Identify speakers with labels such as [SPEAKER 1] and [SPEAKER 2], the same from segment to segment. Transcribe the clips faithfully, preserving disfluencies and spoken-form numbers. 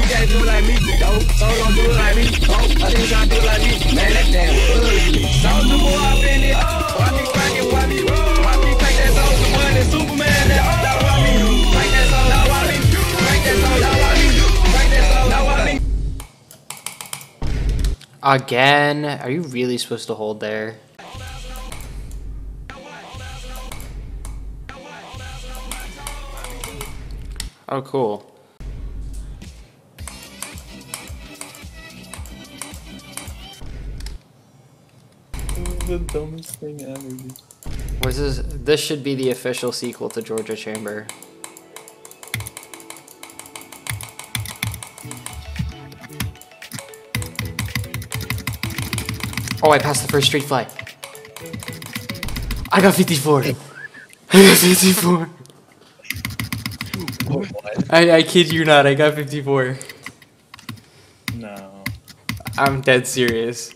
[SPEAKER 1] can't do it like me. Yo, so don't do it like me. Oh, I think y'all do it like me. Man, that damn ugly. Soldier boy up in it. Why me cracking? Why me? Why me crack that soldier boy? That Superman. That now why me? Crack that soldier. Now why me? Crack that soldier. Now why me? Crack that soldier. Now why me?
[SPEAKER 2] Again? Are you really supposed to hold there? Oh, cool.
[SPEAKER 3] The dumbest thing ever.
[SPEAKER 2] What's this? This should be the official sequel to Georgia Chamber. Oh, I passed the first street fly. I got fifty-four. I got fifty-four.
[SPEAKER 3] What?
[SPEAKER 2] I, I kid you not, I got fifty-four.
[SPEAKER 3] No.
[SPEAKER 2] I'm dead serious.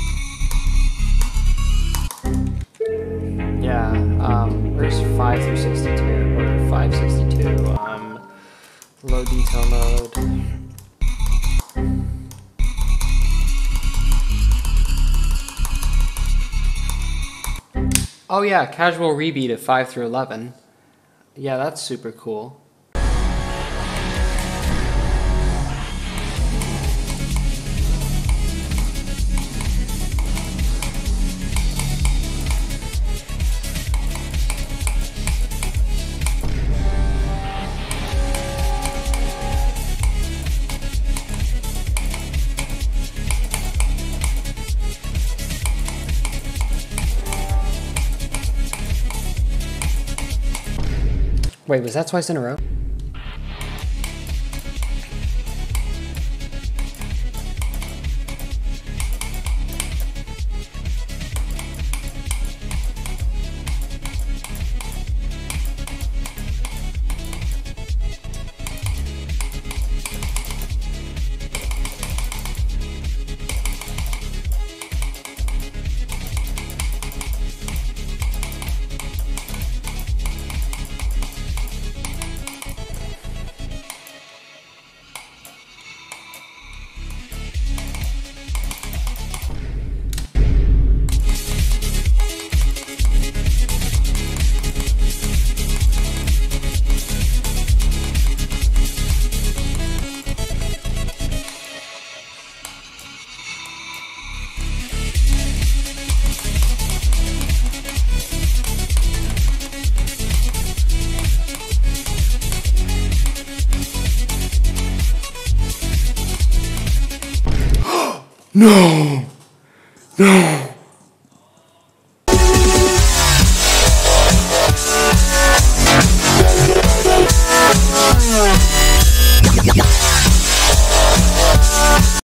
[SPEAKER 2] Yeah, um, where's five through sixty-two, or five sixty-two, um, low detail mode. Oh yeah, casual rebeat of five through eleven. Yeah, that's super cool. Wait, was that twice in a row? No! No!